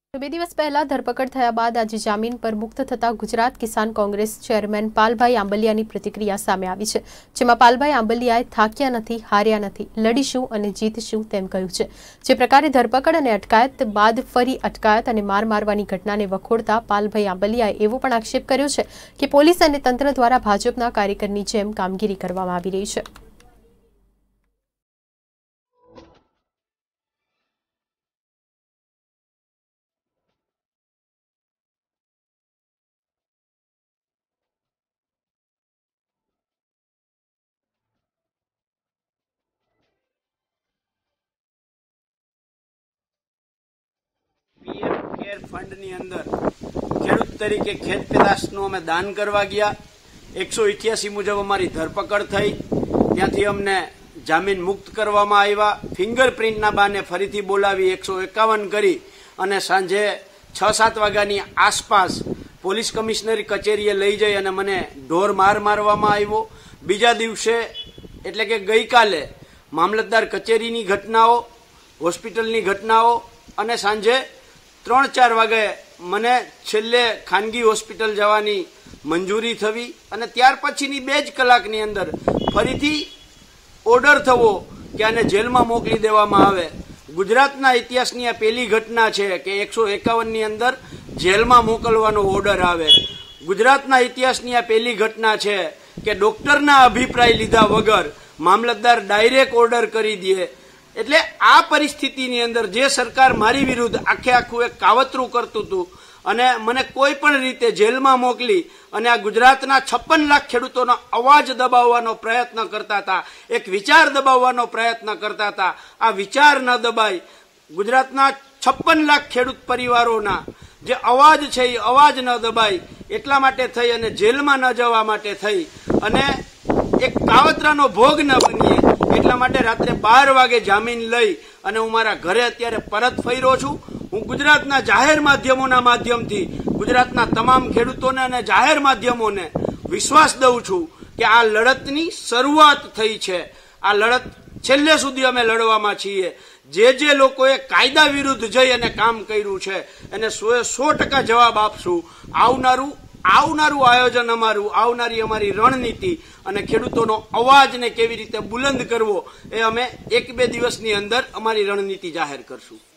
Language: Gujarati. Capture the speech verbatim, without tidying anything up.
બે દિવસ પહેલા ધરપકડ થયા બાદ આજે જામીન પર મુક્ત થતા ગુજરાત કિસાન કોંગ્રેસ ચેરમેન પાલભાઈ આંબલિયાની પ્રતિક્રિયા સામે આવી છે, જેમાં પાલભાઈ આંબલિયાએ થાક્યા નથી, હાર્યા નથી, લડીશું અને જીતશું તેમ કહ્યું છે। જે પ્રકારે ધરપકડ અને અટકાયત બાદ ફરી અટકાયત અને માર મારવાની ઘટનાને વખોડતા પાલભાઈ આંબલિયાએ એવો પણ આક્ષેપ કર્યો છે કે પોલીસ અને તંત્ર દ્વારા ભાજપના કાર્યકરની જેમ કામગીરી કરવામાં આવી રહી છે। पीएम केर फंड नी अंदर खेडूत तरीके खेत पेदाशनु अमे दान करवा गया। एक सौ इठ्यासी मुजब अमारी धरपकड़ थई, त्यांथी अमने जामीन मुक्त करवामां आव्या। फिंगरप्रिंटना बाने फरीथी बोलावी एक सौ एकावन करी अने सांजे छ सात वाग्यानी आसपास पोलीस कमिशनरी कचेरीए लई जई अने मने ढोर मार मारवामां आव्यो। बीजा दिवसे एटले के गई काले मामलतदार कचेरीनी घटनाओ, होस्पिટલની घटनाओ अने सांजे त्रण चार वागे मने छेल्ले खानगी होस्पिटल जवानी मंजूरी थवी अने त्यार पछीनी बे ज कलाकनी अंदर फरीथी ऑर्डर थवो के आने जेलमां मोकली देवामां आवे। गुजरातना इतिहासनी आ पहेली घटना छे के एक सौ एकावन नी अंदर जेलमां मोकलवानो ऑर्डर आवे। गुजरातना इतिहासनी आ पहेली घटना छे के डॉक्टरना अभिप्राय लीधा वगर मामलतदार डायरेक्ट ऑर्डर करी दे। એટલે આ પરિસ્થિતિની અંદર જે સરકાર મારી વિરુદ્ધ આખે આખું એક કાવતરું કરતું હતું અને મને કોઈ પણ રીતે જેલમાં મોકલી અને આ ગુજરાતના છપ્પન લાખ ખેડૂતોનો અવાજ દબાવવાનો પ્રયત્ન કરતા હતા, એક વિચાર દબાવવાનો પ્રયત્ન કરતા હતા। આ વિચાર ન દબાય, ગુજરાતના છપ્પન લાખ ખેડૂત પરિવારોના જે અવાજ છે એ અવાજ ન દબાય એટલા માટે થઈ અને જેલમાં ન જવા માટે થઈ અને એક કાવતરાનો ભોગ ન બનીએ એટલા માટે રાત્રે બાર વાગે જામીન લઈ અને હું મારા ઘરે અત્યારે પરત ફર્યો છું। હું ગુજરાતના જાહેર માધ્યમોના માધ્યમથી ગુજરાતના તમામ ખેડૂતોને અને જાહેર માધ્યમોને વિશ્વાસ દઉં છું કે આ લડતની શરૂઆત થઈ છે। આ લડત છેલ્લે સુધી અમે લડવામાં છીએ। જે જે લોકોએ કાયદા વિરુદ્ધ જઈ અને કામ કર્યું છે એને સો સો ટકા જવાબ આપશું। આવનારું આવનારું આયોજન અમારું, આવનારી અમારી રણનીતિ અને ખેડૂતોનો અવાજને કેવી રીતે બુલંદ કરવો એ અમે એક બે દિવસની અંદર અમારી રણનીતિ જાહેર કરશું।